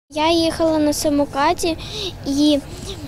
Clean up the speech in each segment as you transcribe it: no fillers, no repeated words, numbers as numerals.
Я їхала на самокаті і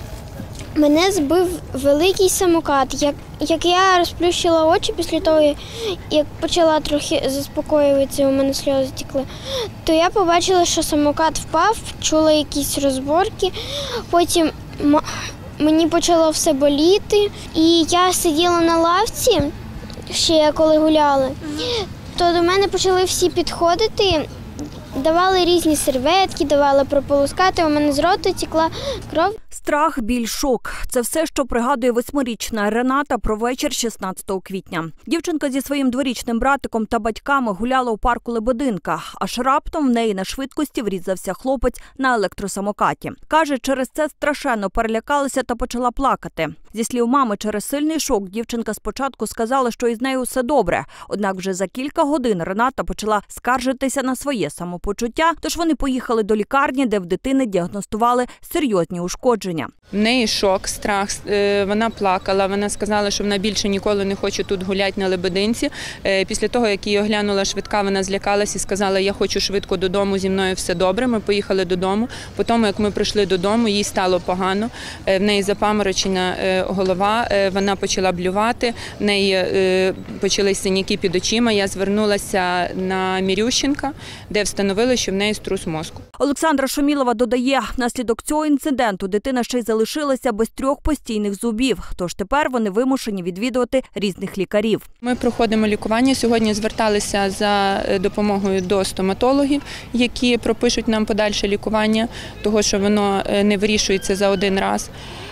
мене збив великий самокат. Як я розплющила очі після того, як почала трохи заспокоюватися, у мене сльози текли, то я побачила, що самокат впав, чула якісь розборки, потім мені почало все боліти. І я сиділа на лавці, ще коли гуляли, то до мене почали всі підходити. Давали різні серветки, давали прополоскати, у мене з рота текла кров. Страх, біль, шок – це все, що пригадує 8-річна Рената про вечір 16 квітня. Дівчинка зі своїм 2-річним братиком та батьками гуляла у парку Лебединка, аж раптом в неї на швидкості врізався хлопець на електросамокаті. Каже, через це страшенно перелякалася та почала плакати. Зі слів мами, через сильний шок дівчинка спочатку сказала, що із нею все добре. Однак вже за кілька годин Рената почала скаржитися на своє самопочуття, тож вони поїхали до лікарні, де в дитини діагностували серйозні ушкодження. В неї шок, страх, вона плакала, вона сказала, що вона більше ніколи не хоче тут гуляти на Лебединці. Після того, як її оглянула швидка, вона злякалась і сказала, я хочу швидко додому, зі мною все добре. Ми поїхали додому. Потім, як ми прийшли додому, їй стало погано, в неї запаморочена голова, вона почала блювати, в неї почались синяки під очима. Я звернулася на Мірющенка, де встановили, що в неї струс мозку. Олександра Шумілова додає, внаслідок цього інциденту дитина ще й залишилася без 3 постійних зубів, тож тепер вони вимушені відвідувати різних лікарів. Ми проходимо лікування. Сьогодні зверталися за допомогою до стоматологів, які пропишуть нам подальше лікування, того що воно не вирішується за один раз.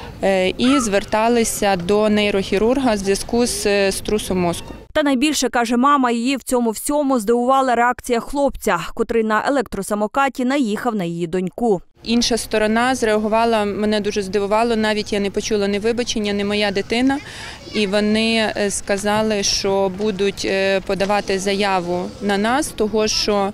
І зверталися до нейрохірурга в зв'язку з струсом мозку. Та найбільше, каже мама, її в цьому всьому здивувала реакція хлопця, котрий на електросамокаті наїхав на її доньку. Інша сторона зреагувала, мене дуже здивувало, навіть я не почула ні вибачення, ні моя дитина. І вони сказали, що будуть подавати заяву на нас, того що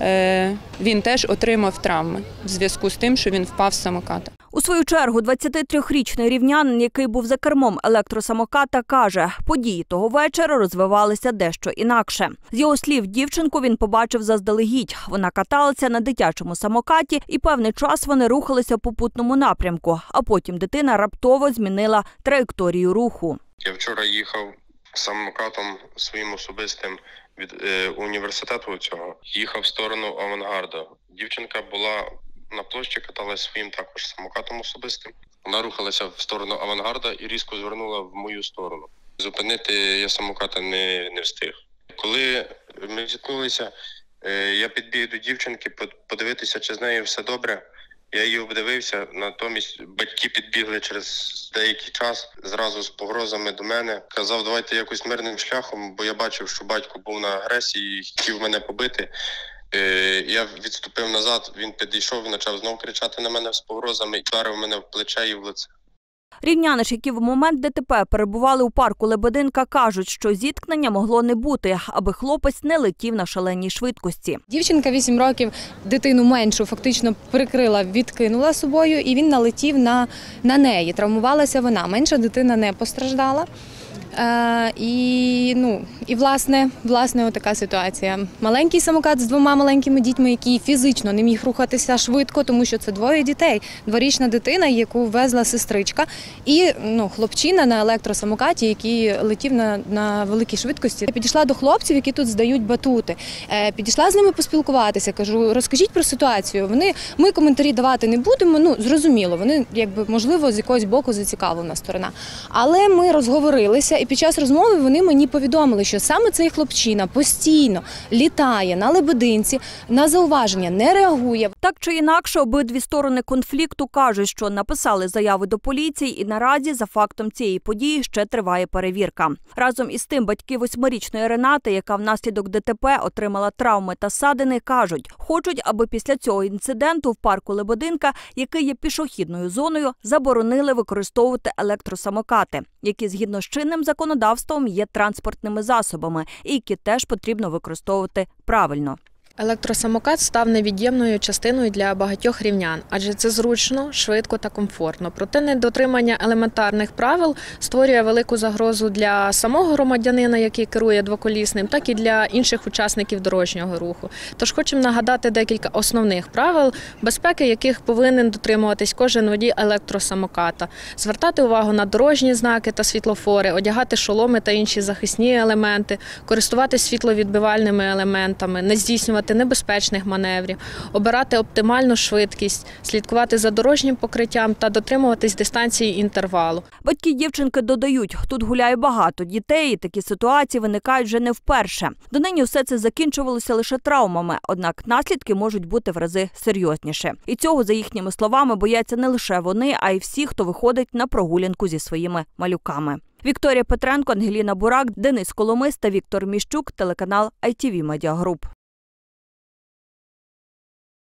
він теж отримав травми в зв'язку з тим, що він впав з самоката. У свою чергу 23-річний рівнянин, який був за кермом електросамоката, каже, події того вечора розвивалися дещо інакше. З його слів, дівчинку він побачив заздалегідь. Вона каталася на дитячому самокаті і певний час вони рухалися в попутному напрямку, а потім дитина раптово змінила траєкторію руху. Я вчора їхав самокатом своїм особистим від університету цього, їхав в сторону Авангарда. Дівчинка була на площі, каталась своїм також самокатом особистим. Вона рухалася в сторону Авангарда і різко звернула в мою сторону. Зупинити я самоката не встиг. Коли ми зіткнулися, я підбіг до дівчинки подивитися, чи з нею все добре. Я її обдивився, натомість батьки підбігли через деякий час, зразу з погрозами до мене. Казав, давайте якось мирним шляхом, бо я бачив, що батько був на агресії і хотів мене побити. Я відступив назад, він підійшов і почав знову кричати на мене з погрозами, і вдарив мене в плече і в лице. Рівняни ж, які в момент ДТП перебували у парку Лебединка, кажуть, що зіткнення могло не бути, аби хлопець не летів на шаленій швидкості. Дівчинка 8 років, дитину меншу фактично прикрила, відкинула собою, і він налетів на неї. Травмувалася вона. Менша дитина не постраждала. І власне, отака ситуація. Маленький самокат з 2 маленькими дітьми, який фізично не міг рухатися швидко, тому що це 2 дітей. 2-річна дитина, яку везла сестричка, і хлопчина на електросамокаті, який летів на великій швидкості. Я підійшла до хлопців, які тут здають батути. Підійшла з ними поспілкуватися, кажу, розкажіть про ситуацію. Ми коментарі давати не будемо, зрозуміло, вони, можливо, з якогось боку зацікавлена сторона. Але ми розговорилися. І під час розмови вони мені повідомили, що саме цей хлопчина постійно літає на Лебединці, на зауваження не реагує. Так чи інакше, обидві сторони конфлікту кажуть, що написали заяви до поліції і наразі за фактом цієї події ще триває перевірка. Разом із тим батьки 8-річної Ренати, яка внаслідок ДТП отримала травми та ссадини, кажуть, хочуть, аби після цього інциденту в парку Лебединка, який є пішохідною зоною, заборонили використовувати електросамокати, які згідно з чинним законодавством є транспортними засобами і які теж потрібно використовувати правильно. Електросамокат став невід'ємною частиною для багатьох рівнян, адже це зручно, швидко та комфортно. Проте недотримання елементарних правил створює велику загрозу для самого громадянина, який керує двоколісним, так і для інших учасників дорожнього руху. Тож хочемо нагадати декілька основних правил, безпеки яких повинен дотримуватись кожен водій електросамоката. Звертати увагу на дорожні знаки та світлофори, одягати шоломи та інші захисні елементи, користуватись світловідбивальними елементами, не здійснювати небезпечних маневрів, обирати оптимальну швидкість, слідкувати за дорожнім покриттям та дотримуватись дистанції інтервалу. Батьки дівчинки додають, тут гуляє багато дітей, і такі ситуації виникають вже не вперше. Донині все це закінчувалося лише травмами, однак наслідки можуть бути в рази серйозніше. І цього, за їхніми словами, бояться не лише вони, а й всі, хто виходить на прогулянку зі своїми малюками. Вікторія Петренко, Ангеліна Бурак, Денис Коломис та Віктор Міщук, телеканал ITV Media Group.